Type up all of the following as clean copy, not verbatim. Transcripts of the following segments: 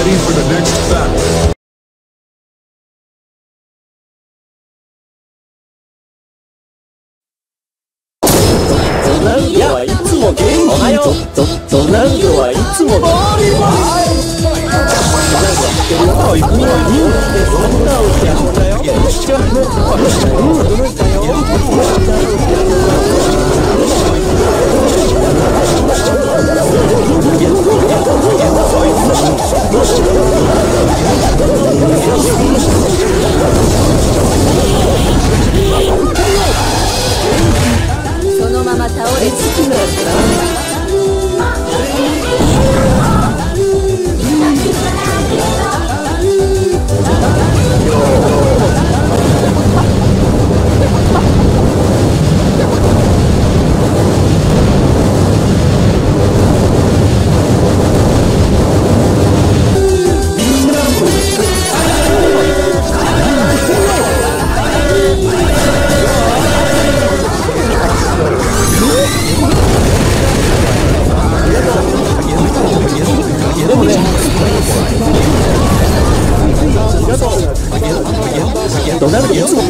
ready for the next battle. ドナルドはいつも元気。おはよう。ドナルドはいつも元気。行くよ。そんなお客だよ。よっしゃ。驚いたよ。 そのまま倒れつくのドナルドいつも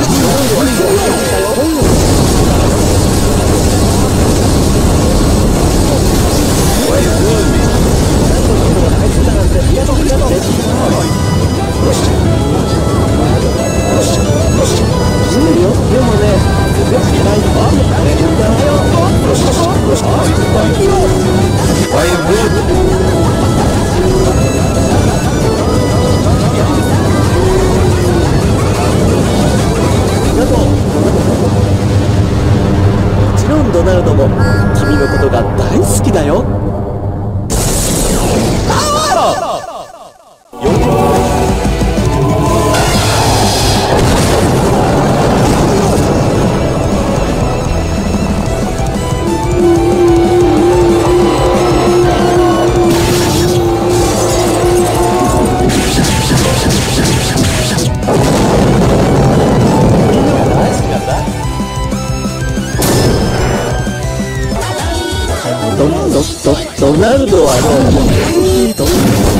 ドナルドも君のことが大好きだよ。ドナルドは